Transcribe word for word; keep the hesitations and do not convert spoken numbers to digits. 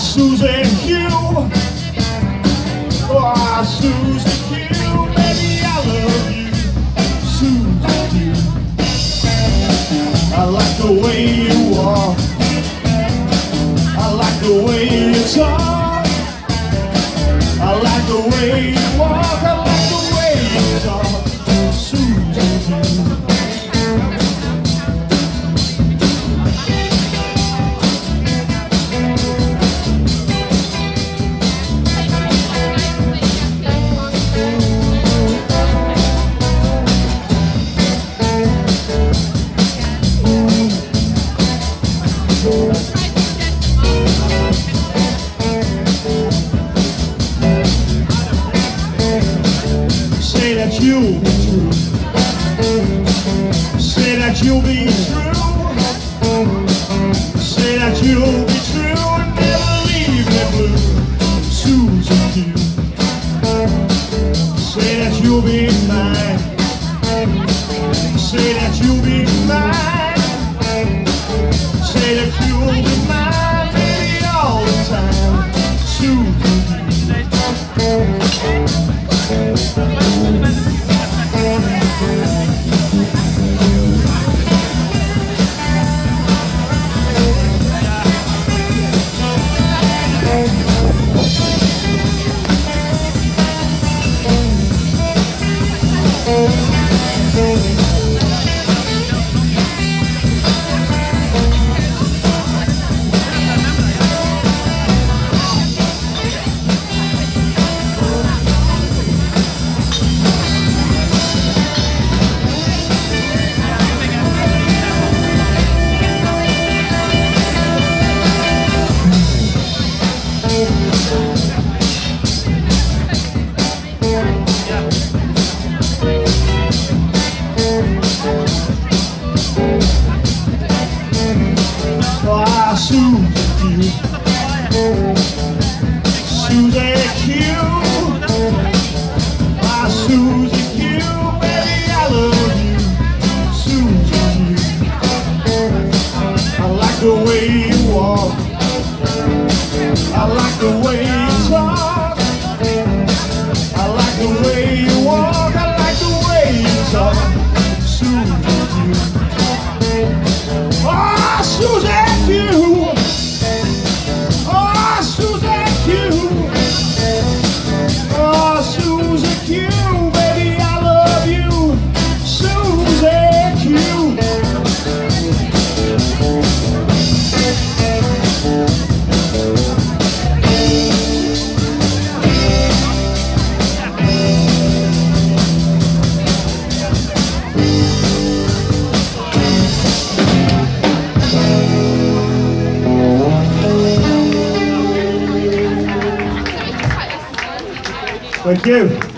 Susie Q. Oh, Susie Q. Baby, I love you, Susie Q. I like the way you walk, I like the way you talk, I like the way you walk, I like the way you talk, Susie Q. Say that you'll be true. Say that you'll be true. Say that you'll be true and never leave me blue, Susie Q. Say that you'll be mine. Say that you'll be mine. Say that you'll be mine, baby, all the time, Susie Q. Susie Q, my Susie Q, baby, I love you, Susie Q. I like the way you walk, I like the way you talk, I like the way you walk, I like the way you talk, Susie Q. Oh, Susie Q. Thank you.